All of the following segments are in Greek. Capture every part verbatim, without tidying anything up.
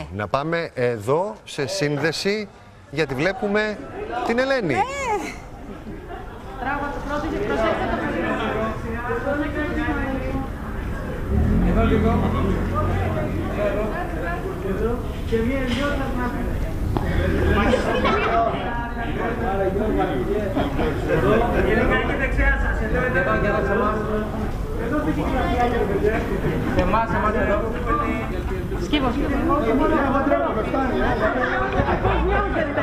να πάμε εδώ σε σύνδεση, γιατί βλέπουμε την Ελένη. Εδώ λίγο. Εδώ. Και μία νιώτα να εδώ. Γενικά και δεξιά σας. Εδώ είναι εδώ για δεξιά μας. Εδώ δεν έχει κλαφιάκια, παιδιά. Σε εμάς, σε εμάς εδώ. Σκύβω, σκύβω. Όχι μόνο εγώ τρέχω, με φτάνει. Πώς νιώθετε?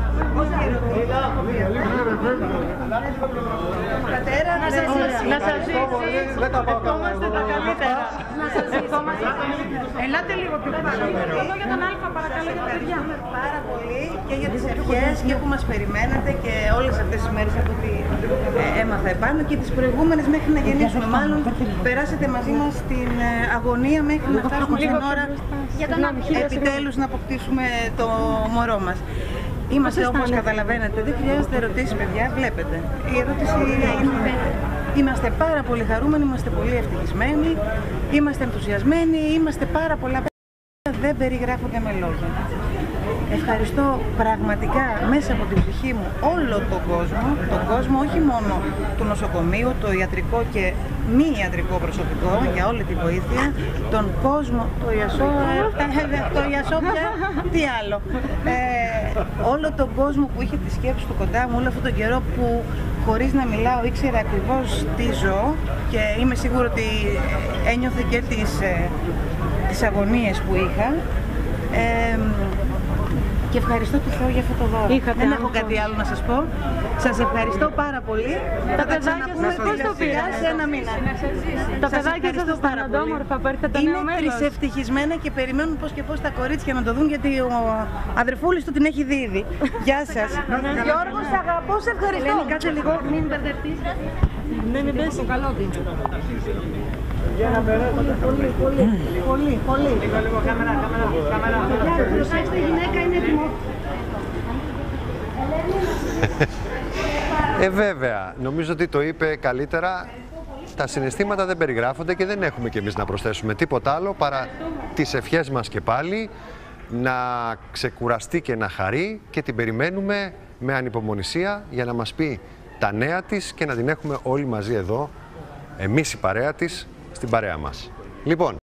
Πατέρα, να σας ζήσει. Να σας ζήσει. Ευχόμαστε τα καλύτερα. Να σας ζήσει. Ελάτε λίγο πιο πάνω. Εδώ για τον Αλφα, παρακαλώ, για τα παιδιά. Πάρα πολύ και για τις ευχές και που μας περιμένατε και όλες αυτές τις μέρες από ό,τι έμαθα επάνω και τις προηγούμενες μέχρι να γεννήσουμε. Μάλλον περάσετε μαζί μας την αγωνία μέχρι να φτάσουμε στην ώρα επιτέλους να αποκτήσουμε το μωρό μας. Είμαστε, όπως καταλαβαίνετε, δεν χρειάζεται ερωτήσεις, παιδιά, βλέπετε. Η ερώτηση είναι: είμαστε πάρα πολύ χαρούμενοι, είμαστε πολύ ευτυχισμένοι, είμαστε ενθουσιασμένοι, είμαστε πάρα πολλά. Δεν περιγράφονται με λόγια. Ευχαριστώ πραγματικά μέσα από την ψυχή μου όλο τον κόσμο, τον κόσμο όχι μόνο του νοσοκομείου, το ιατρικό και μη ιατρικό προσωπικό για όλη τη βοήθεια, τον κόσμο, το ιασό, το ιασό πια, τι άλλο, ε, όλο τον κόσμο που είχε τη σκέψη του κοντά μου όλο αυτόν τον καιρό που χωρίς να μιλάω ήξερε ακριβώς τι ζω και είμαι σίγουρη ότι ένιωθε και τις, ε, τις αγωνίες που είχα. Ε, Και ευχαριστώ τη Θεό για αυτό το δώρο. Είχατε Δεν άγχος. έχω κάτι άλλο να σας πω. Σας ευχαριστώ πάρα πολύ. Τα παιδάκια σας πώς το πήραν? Σε ένα μήνα. Τα παιδάκια σας αισθάνονται όμορφα που έρχεται το νέο Είναι μέλος? τρισευτυχισμένα και περιμένουν πώς και πώς τα κορίτσια να το δουν, γιατί ο αδερφούλης του την έχει δει ήδη. Γεια σας. Γιώργο, σ' αγαπώ, σε ευχαριστώ. Ελένη, κάτσε λίγο. Μην μπερδευτείς. Ναι, μην πέσει. Καλό δίνει. Πολύ, πολύ, πολύ, πολύ. Λίγο, λίγο, κάμερα, κάμερα, κάμερα. Προσέξτε, η γυναίκα είναι έτοιμο. Ε, βέβαια, νομίζω ότι το είπε καλύτερα. Τα συναισθήματα δεν περιγράφονται και δεν έχουμε κι εμείς να προσθέσουμε τίποτα άλλο παρά τις ευχές μας και πάλι, να ξεκουραστεί και να χαρεί, και την περιμένουμε με ανυπομονησία για να μας πει τα νέα της και να την έχουμε όλοι μαζί εδώ, εμείς η παρέα της, στην παρέα μας. Λοιπόν.